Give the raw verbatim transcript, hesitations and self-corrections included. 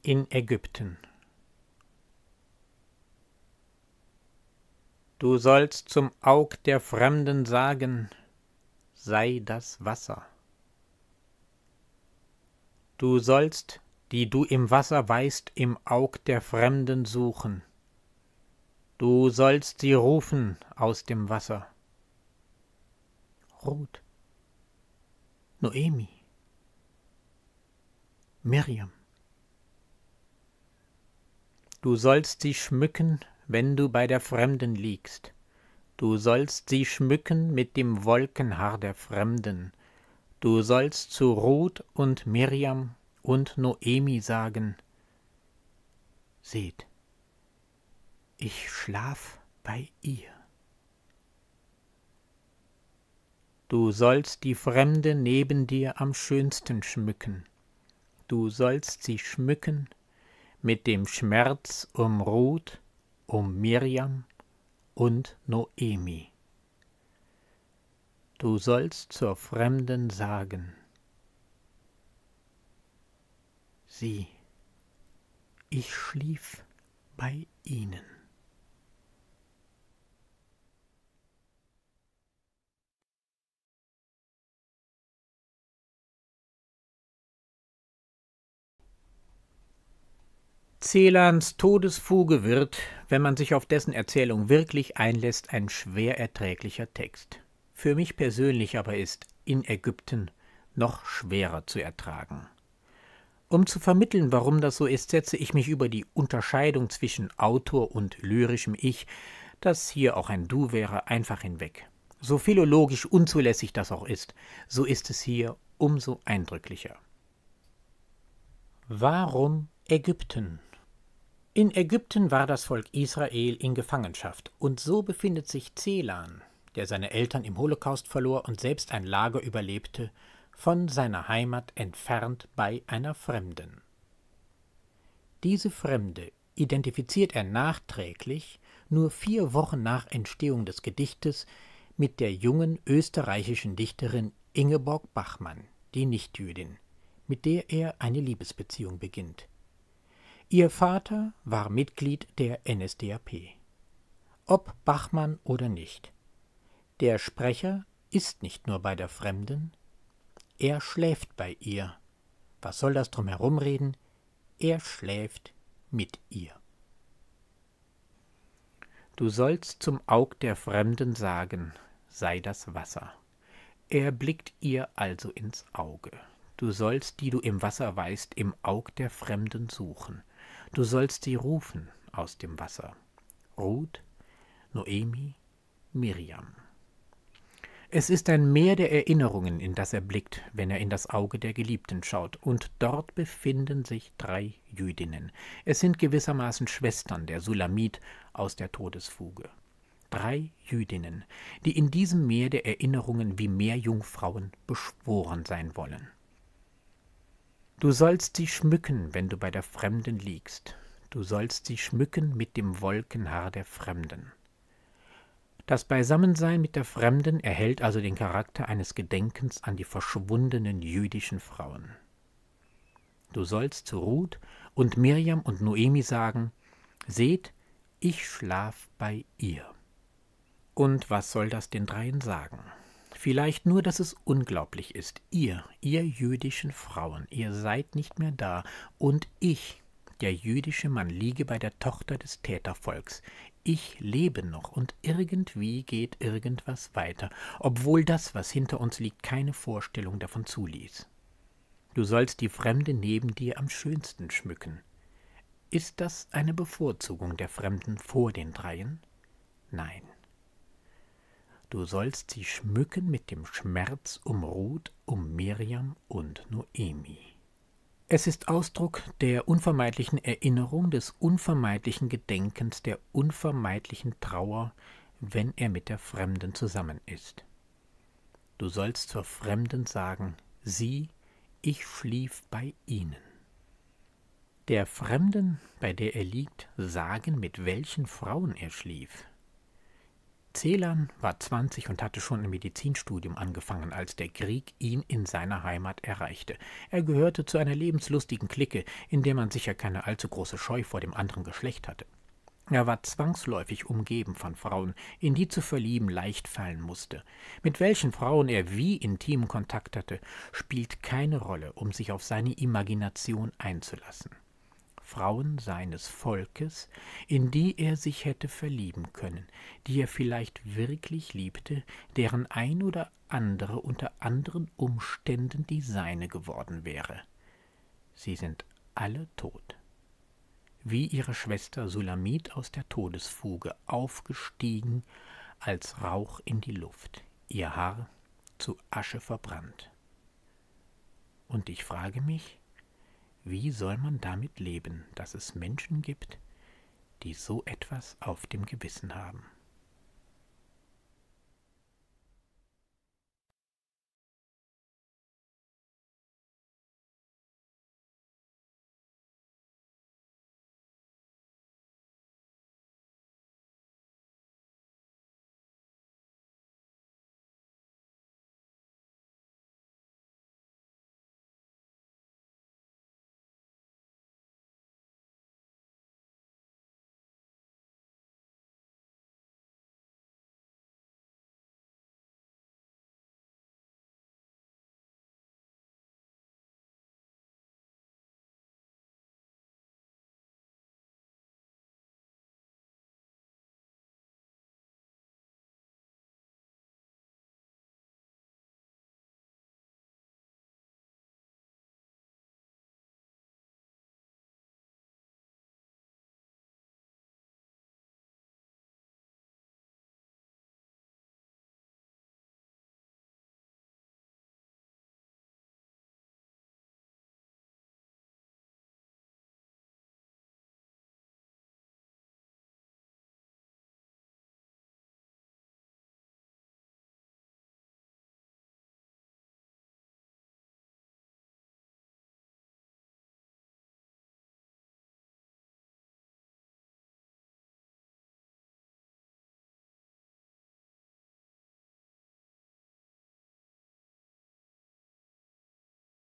in Ägypten. Du sollst zum Aug der Fremden sagen, sei das Wasser. Du sollst, die du im Wasser weißt, im Aug der Fremden suchen. Du sollst sie rufen aus dem Wasser. Ruth, Noemi, Miriam. Du sollst sie schmücken, wenn du bei der Fremden liegst. Du sollst sie schmücken mit dem Wolkenhaar der Fremden. Du sollst zu Ruth und Miriam und Noemi sagen, seht, ich schlaf bei ihr. Du sollst die Fremde neben dir am schönsten schmücken. Du sollst sie schmücken mit dem Schmerz um Ruth, um Miriam und Noemi. Du sollst zur Fremden sagen, sieh, ich schlief bei ihnen. Celans Todesfuge wird, wenn man sich auf dessen Erzählung wirklich einlässt, ein schwer erträglicher Text. Für mich persönlich aber ist in Ägypten noch schwerer zu ertragen. Um zu vermitteln, warum das so ist, setze ich mich über die Unterscheidung zwischen Autor und lyrischem Ich, das hier auch ein Du wäre, einfach hinweg. So philologisch unzulässig das auch ist, so ist es hier umso eindrücklicher. Warum Ägypten? In Ägypten war das Volk Israel in Gefangenschaft, und so befindet sich Celan, der seine Eltern im Holocaust verlor und selbst ein Lager überlebte, von seiner Heimat entfernt bei einer Fremden. Diese Fremde identifiziert er nachträglich, nur vier Wochen nach Entstehung des Gedichtes, mit der jungen österreichischen Dichterin Ingeborg Bachmann, die Nichtjüdin, mit der er eine Liebesbeziehung beginnt. Ihr Vater war Mitglied der N S D A P. Ob Bachmann oder nicht, der Sprecher ist nicht nur bei der Fremden, er schläft bei ihr. Was soll das drum herumreden? Er schläft mit ihr. Du sollst zum Aug der Fremden sagen, sei das Wasser. Er blickt ihr also ins Auge. Du sollst, die du im Wasser weißt, im Aug der Fremden suchen. Du sollst sie rufen aus dem Wasser. Ruth, Noemi, Miriam. Es ist ein Meer der Erinnerungen, in das er blickt, wenn er in das Auge der Geliebten schaut, und dort befinden sich drei Jüdinnen. Es sind gewissermaßen Schwestern der Sulamit aus der Todesfuge. Drei Jüdinnen, die in diesem Meer der Erinnerungen wie Meerjungfrauen beschworen sein wollen. Du sollst sie schmücken, wenn du bei der Fremden liegst. Du sollst sie schmücken mit dem Wolkenhaar der Fremden. Das Beisammensein mit der Fremden erhält also den Charakter eines Gedenkens an die verschwundenen jüdischen Frauen. Du sollst zu Ruth und Miriam und Noemi sagen, seht, ich schlaf bei ihr. Und was soll das den dreien sagen? Vielleicht nur, dass es unglaublich ist. Ihr, ihr jüdischen Frauen, ihr seid nicht mehr da, und ich, der jüdische Mann, liege bei der Tochter des Tätervolks. Ich lebe noch, und irgendwie geht irgendwas weiter, obwohl das, was hinter uns liegt, keine Vorstellung davon zuließ. Du sollst die Fremde neben dir am schönsten schmücken. Ist das eine Bevorzugung der Fremden vor den Dreien? Nein. Du sollst sie schmücken mit dem Schmerz um Ruth, um Miriam und Noemi. Es ist Ausdruck der unvermeidlichen Erinnerung, des unvermeidlichen Gedenkens, der unvermeidlichen Trauer, wenn er mit der Fremden zusammen ist. Du sollst zur Fremden sagen, sieh, ich schlief bei ihnen. Der Fremden, bei der er liegt, sagen, mit welchen Frauen er schlief. Celan war zwanzig und hatte schon ein Medizinstudium angefangen, als der Krieg ihn in seiner Heimat erreichte. Er gehörte zu einer lebenslustigen Clique, in der man sicher keine allzu große Scheu vor dem anderen Geschlecht hatte. Er war zwangsläufig umgeben von Frauen, in die zu verlieben leicht fallen musste. Mit welchen Frauen er wie intimen Kontakt hatte, spielt keine Rolle, um sich auf seine Imagination einzulassen. Frauen seines Volkes, in die er sich hätte verlieben können, die er vielleicht wirklich liebte, deren ein oder andere unter anderen Umständen die seine geworden wäre. Sie sind alle tot. Wie ihre Schwester Sulamit aus der Todesfuge, aufgestiegen als Rauch in die Luft, ihr Haar zu Asche verbrannt. Und ich frage mich, wie soll man damit leben, dass es Menschen gibt, die so etwas auf dem Gewissen haben?